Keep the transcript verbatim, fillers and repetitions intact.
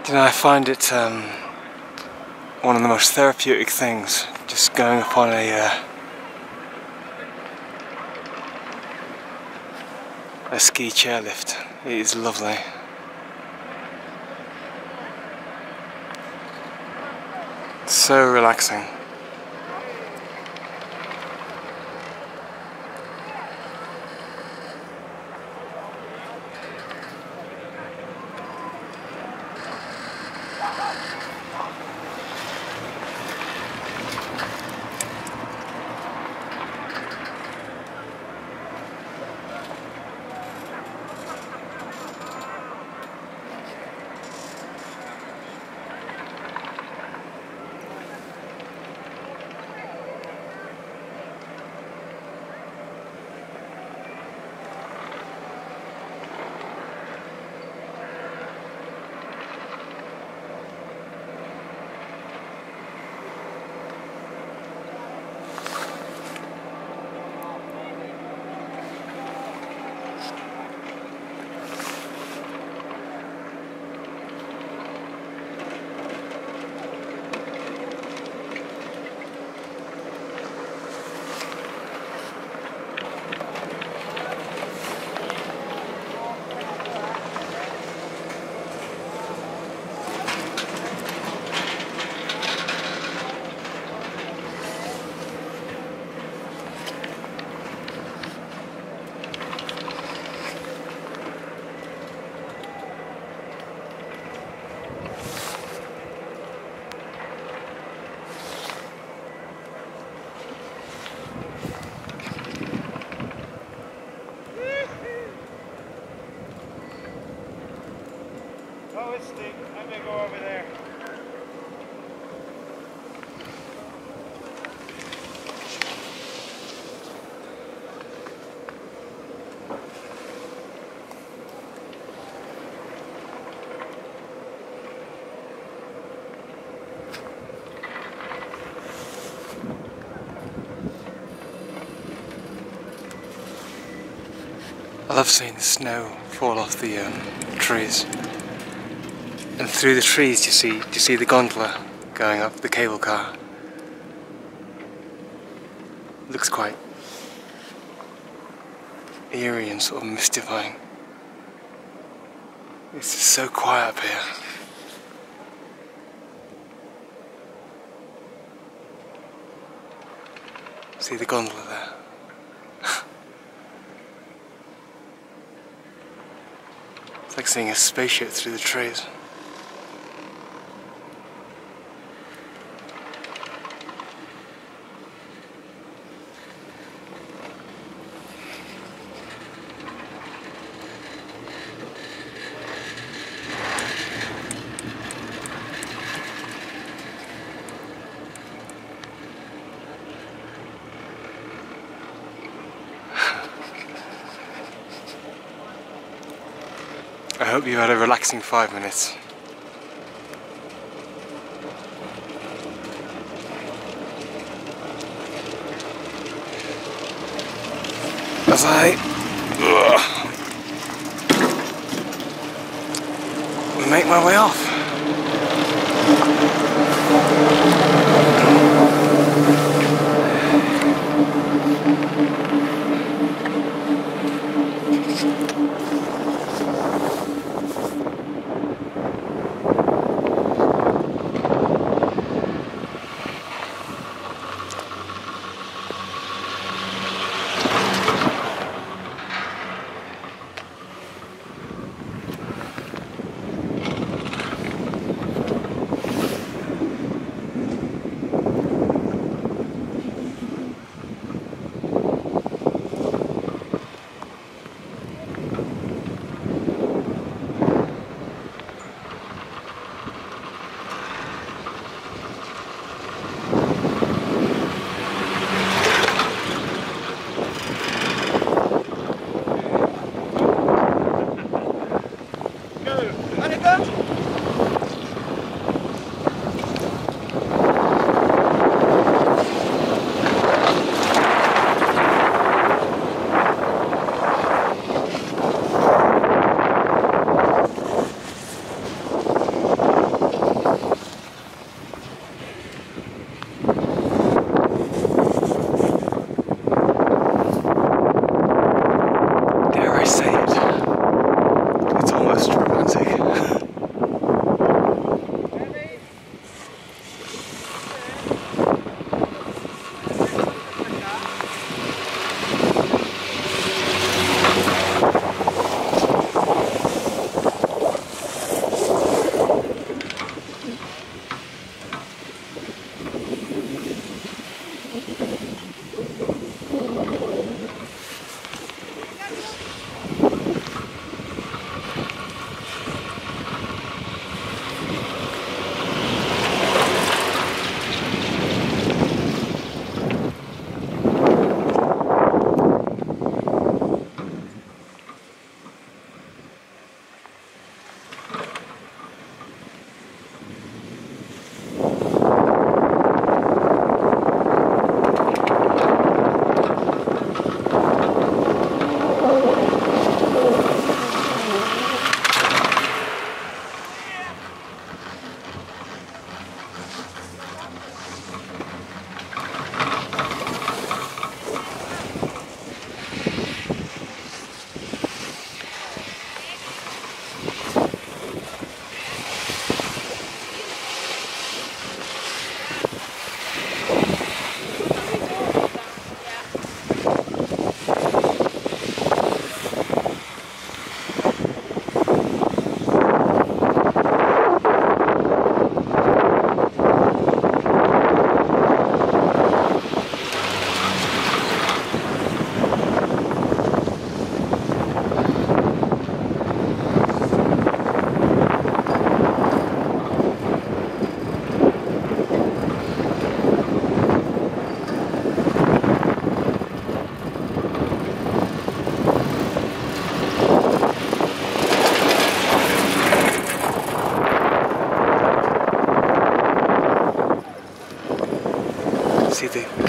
You know, I find it um, one of the most therapeutic things, just going upon a uh, a ski chairlift. It is lovely. So relaxing. Oh, it's steep. I'm going to go over there. I love seeing the snow fall off the um, trees. And through the trees you see, you see the gondola going up, the cable car. It looks quite eerie and sort of mystifying. It's just so quiet up here. See the gondola there. It's like seeing a spaceship through the trees. I hope you had a relaxing five minutes. As I ugh, make my way off. do.